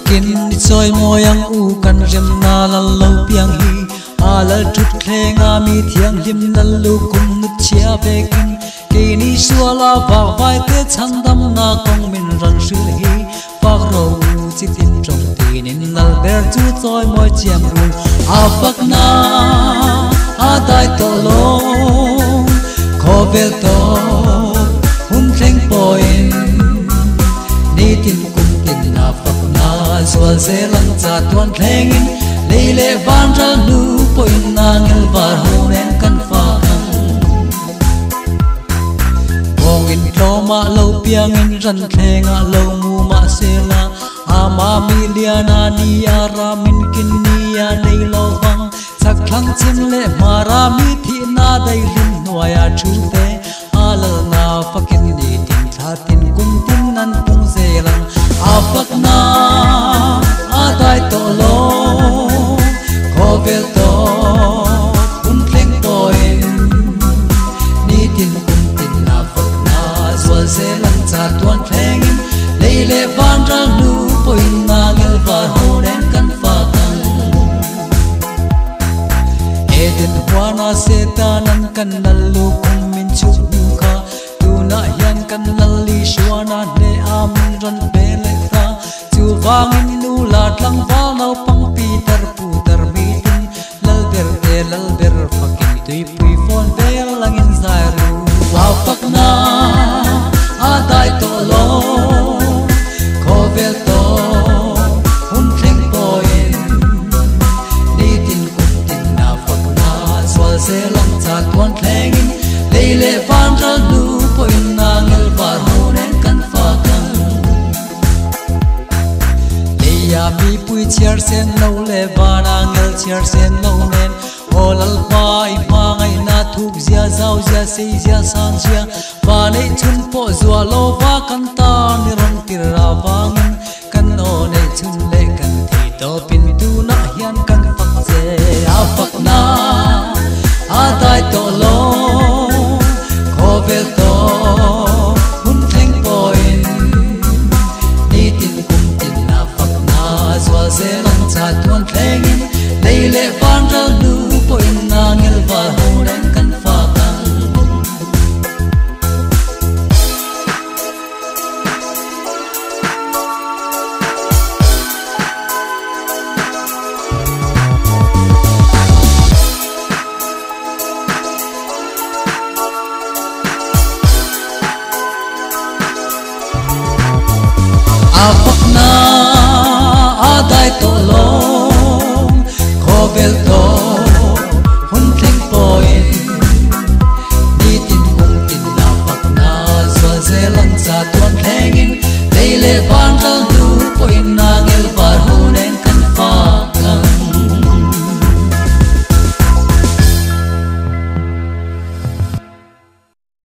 kin choi moyang u kan rem na lo piang hi ala tut khenga mi thiang lim nal lu kum nut chia bekin ke ni suala va vai te chandam na kong min ran shil hi pak ro chi tin trong tin in nal ber chu choi moi chiam ru a pak na a dai to lo ko vel to hun thleng poin ni tin kum tin na pak na sual se lang cha tuan thlengin leile van ra nu poin na ngel var honen kan fa bong in kloma lo piang in ran thlenga lo mu ma se la ama miliana ni ara min kin ni ya dei lo bang sak thlang chin le mara mi thi na dei lim noya thu te ala na fakin ni tin tha tin kum tin nan pung se lang apak na adai to lo vel to un thleng toin ni tin kum tin na fak na zwal se lang cha tuan thlengin leile van ra nu poin na ngel va honen kan fa kan eden wana se tanan kan nalu kum min chu kha tu na yan kan nalli shwana ne amin ran bele tha chu wangin nu la tlang va no pang pi tar pu tar mi lal ber fakin tui pui phone vel langin zairu wow pak na adai to lo ko vel to hun thleng poin ni tin kum tin na fak na swal se lang cha tuan thlengin leile van ra nu poin na ngel var honen kan fa kan leya mi pui chiar sen lo le vana ngel chiar sen lo nen olal pai ma ngai na thuk zia zau zia sei zia san zia ba nei chun po zua lo wa kan ta ni ron tir ra wangin kan o nei chun le kan thi to pin tu na hian kan fak che a fak na a dai to lo ko vel to hun thleng poin ni tin kum tin na fak na zwa ze lang cha tuan thlengin leile van ra nu poin na ngel va honen kan fa kan apak na